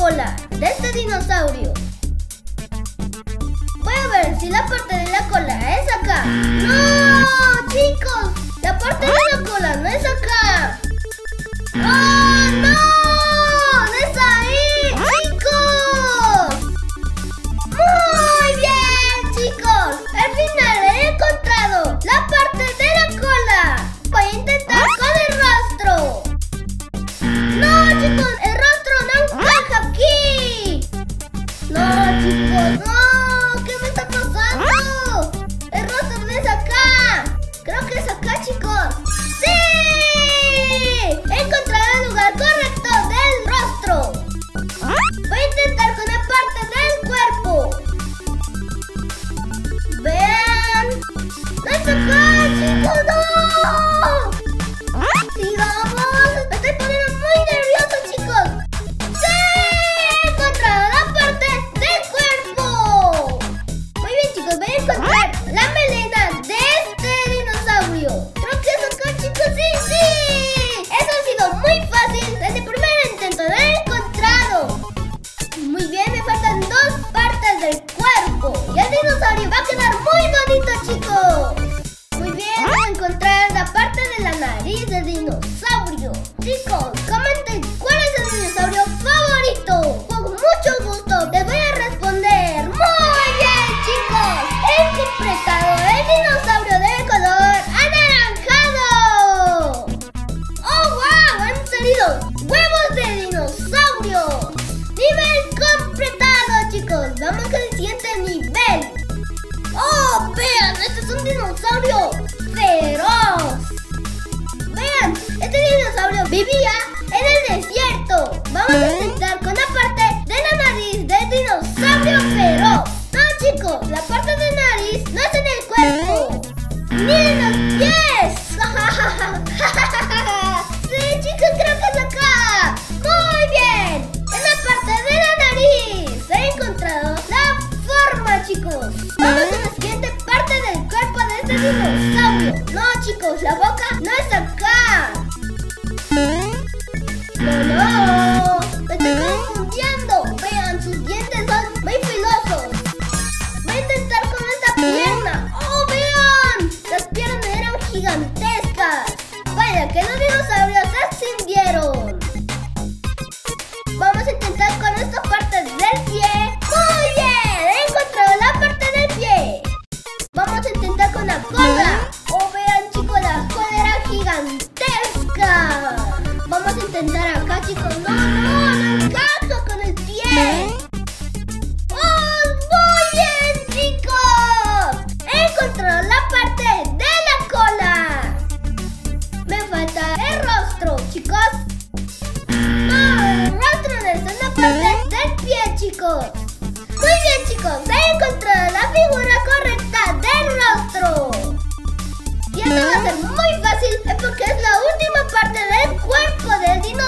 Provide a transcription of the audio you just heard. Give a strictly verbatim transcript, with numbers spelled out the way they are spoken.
cola de este dinosaurio. Voy a ver si la parte de la cola es acá. ¡No, chicos! La parte de la cola no es acá. ¡Oh, no! ¡No es ahí, chicos! ¡Muy bien, chicos! Al final he encontrado la parte de la cola. Voy a intentar con el rostro. ¡No, chicos! ¡El rostro no encaja aquí! ¡No, chicos! ¡No! ¿Qué me está pasando? ¡El rostro no es acá! Creo que es acá, chicos. ¡Sí! He encontrado el lugar correcto del rostro. Voy a intentar con la parte del cuerpo. Vean. ¡No es acá, chicos! ¡No! ¡Sigamos! Me estoy poniendo muy nervioso, chicos. ¡Sí! He encontrado la parte del cuerpo. Muy bien, chicos. Voy a encontrar la melena de este dinosaurio. Creo que es acá, chicos. ¡Sí, sí! Eso ha sido muy fácil. Desde el primer intento lo he encontrado. Muy bien, me faltan dos partes del cuerpo. Y el dinosaurio va a quedar muy bonito, chicos. Muy bien, voy a encontrar la parte de la nariz del dinosaurio. Chicos, comenten cuál es el dinosaurio favorito. Con mucho gusto les voy a responder. Muy bien, chicos. He completado el dinosaurio de color anaranjado. ¡Oh, wow! Han salido huevos de dinosaurio. Nivel completado, chicos. Vamos al siguiente nivel. ¡Oh, vean! Este es un dinosaurio feroz. Vean, este dinosaurio vivía en el desierto. Vamos a intentar con la parte de la nariz del dinosaurio feroz. No, chicos, la parte de nariz no es en el cuerpo, ni en los pies. Sí, chicos, creo que es acá. Muy bien. En la parte de la nariz he encontrado la forma, chicos. Vamos a la siguiente parte del cuerpo de este dinosaurio. No, chicos, la boca no es acá. No, no. Me estoy confundiendo. Vean, sus dientes son muy filosos. Voy a intentar con esta pierna. ¡Oh, vean! Las piernas eran gigantescas. Vaya, que los dinosaurios se extinguieron. Vamos a intentar con esta parte del pie. ¡Muy bien! He encontrado la parte del pie. Vamos a intentar con la cola. ¡Oh, vean, chicos! La cola era gigantesca. Vamos a intentar acá, chicos. ¡No, no! ¡No encaja con el pie! ¡Oh, muy bien, chicos! He encontrado la parte de la cola. Me falta el rostro, chicos. No, el rostro no está en la parte del pie, chicos. Muy bien, chicos. He encontrado la figura correcta del rostro. Y esto va a ser muy fácil porque es la última parte del cuerpo del dinosaurio.